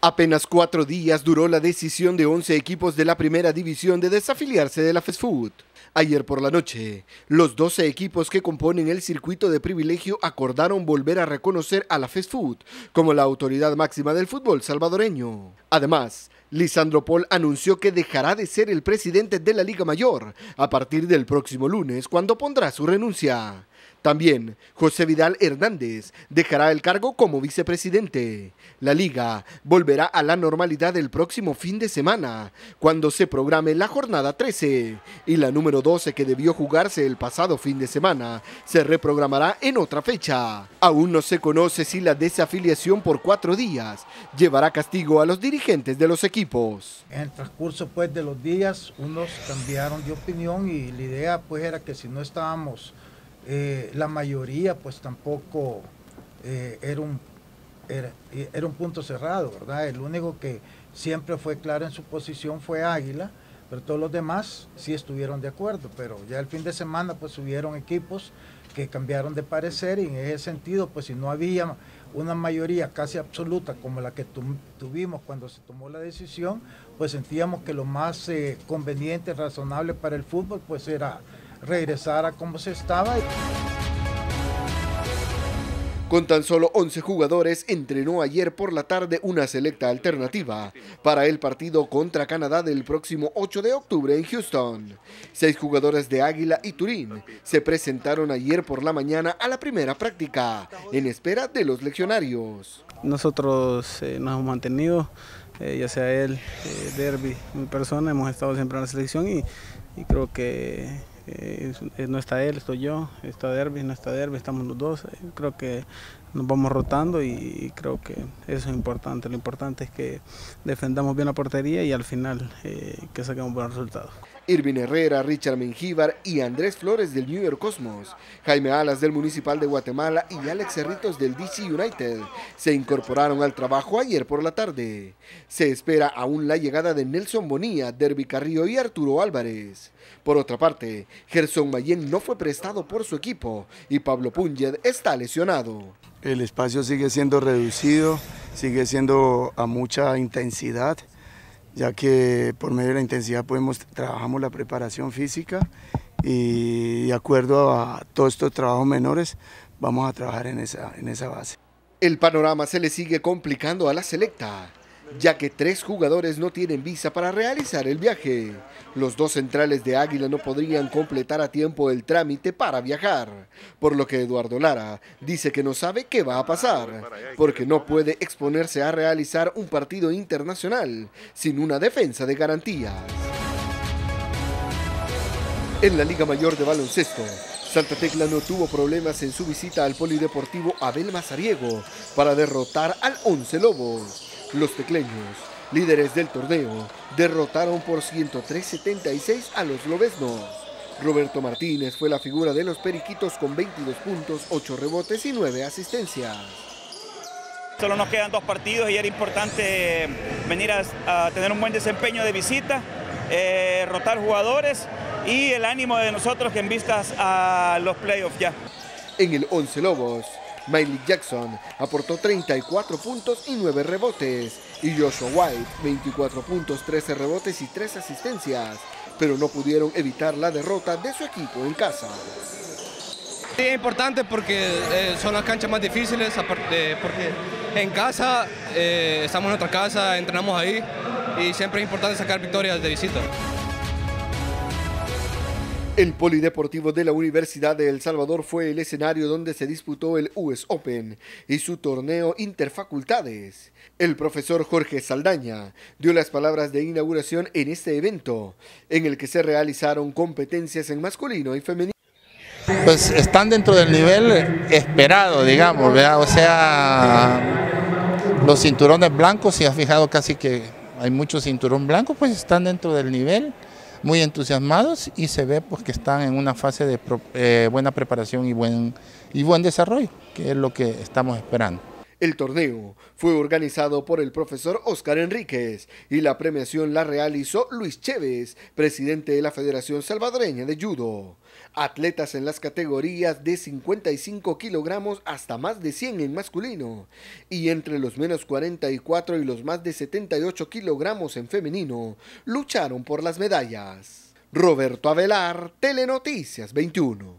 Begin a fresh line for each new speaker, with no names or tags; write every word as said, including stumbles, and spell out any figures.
Apenas cuatro días duró la decisión de once equipos de la primera división de desafiliarse de la FESFUT. Ayer por la noche, los doce equipos que componen el circuito de privilegio acordaron volver a reconocer a la FESFUT como la autoridad máxima del fútbol salvadoreño. Además, Lisandro Paul anunció que dejará de ser el presidente de la Liga Mayor a partir del próximo lunes, cuando pondrá su renuncia. También José Vidal Hernández dejará el cargo como vicepresidente. La liga volverá a la normalidad el próximo fin de semana, cuando se programe la jornada trece, y la número doce, que debió jugarse el pasado fin de semana, se reprogramará en otra fecha. Aún no se conoce si la desafiliación por cuatro días llevará castigo a los dirigentes de los equipos.
En el transcurso pues de los días, unos cambiaron de opinión y la idea pues era que si no estábamos Eh, la mayoría pues tampoco eh, era, un, era, era un punto cerrado, ¿verdad? El único que siempre fue claro en su posición fue Águila, pero todos los demás sí estuvieron de acuerdo, pero ya el fin de semana pues hubieron equipos que cambiaron de parecer, y en ese sentido pues si no había una mayoría casi absoluta como la que tu, tuvimos cuando se tomó la decisión, pues sentíamos que lo más eh, conveniente, razonable para el fútbol pues era regresar a como se estaba.
Con tan solo once jugadores, entrenó ayer por la tarde una selecta alternativa para el partido contra Canadá del próximo ocho de octubre en Houston. Seis jugadores de Águila y Turín se presentaron ayer por la mañana a la primera práctica, en espera de los legionarios.
Nosotros eh, nos hemos mantenido, eh, ya sea él, eh, Derby, mi persona, hemos estado siempre en la selección y, y creo que Eh, no está él, estoy yo, está Derby, no está Derby, estamos los dos. Eh, creo que nos vamos rotando y, y creo que eso es importante. Lo importante es que defendamos bien la portería y al final eh, que saquemos buenos resultados.
Irvin Herrera, Richard Mengíbar y Andrés Flores del New York Cosmos, Jaime Alas del Municipal de Guatemala y Alex Cerritos del D C United se incorporaron al trabajo ayer por la tarde. Se espera aún la llegada de Nelson Bonilla, Derby Carrillo y Arturo Álvarez. Por otra parte, Gerson Mayén no fue prestado por su equipo y Pablo Púñez está lesionado.
El espacio sigue siendo reducido, sigue siendo a mucha intensidad, ya que por medio de la intensidad podemos trabajamos la preparación física y de acuerdo a todos estos trabajos menores vamos a trabajar en esa, en esa base.
El panorama se le sigue complicando a la selecta, ya que tres jugadores no tienen visa para realizar el viaje. Los dos centrales de Águila no podrían completar a tiempo el trámite para viajar, por lo que Eduardo Lara dice que no sabe qué va a pasar, porque no puede exponerse a realizar un partido internacional sin una defensa de garantías. En la Liga Mayor de Baloncesto, Santa Tecla no tuvo problemas en su visita al Polideportivo Abel Mazariego para derrotar al Once Lobos. Los tecleños, líderes del torneo, derrotaron por ciento tres a setenta y seis a los lobesnos. Roberto Martínez fue la figura de los periquitos con veintidós puntos, ocho rebotes y nueve asistencias.
Solo nos quedan dos partidos y era importante venir a, a tener un buen desempeño de visita, eh, rotar jugadores y el ánimo de nosotros que en vistas a los playoffs ya.
En el Once Lobos, Miley Jackson aportó treinta y cuatro puntos y nueve rebotes, y Joshua White veinticuatro puntos, trece rebotes y tres asistencias, pero no pudieron evitar la derrota de su equipo en casa.
Sí, es importante porque eh, son las canchas más difíciles, aparte, porque en casa, eh, estamos en nuestra casa, entrenamos ahí y siempre es importante sacar victorias de visita.
El Polideportivo de la Universidad de El Salvador fue el escenario donde se disputó el U S Open y su torneo Interfacultades. El profesor Jorge Saldaña dio las palabras de inauguración en este evento, en el que se realizaron competencias en masculino y femenino.
Pues están dentro del nivel esperado, digamos, ¿verdad? O sea, los cinturones blancos, si has fijado casi que hay muchos cinturón blancos, pues están dentro del nivel, muy entusiasmados y se ve pues que están en una fase de eh, buena preparación y buen, y buen desarrollo, que es lo que estamos esperando.
El torneo fue organizado por el profesor Oscar Enríquez y la premiación la realizó Luis Chévez, presidente de la Federación Salvadoreña de Judo. Atletas en las categorías de cincuenta y cinco kilogramos hasta más de cien en masculino y entre los menos cuarenta y cuatro y los más de setenta y ocho kilogramos en femenino lucharon por las medallas. Roberto Avelar, Telenoticias veintiuno.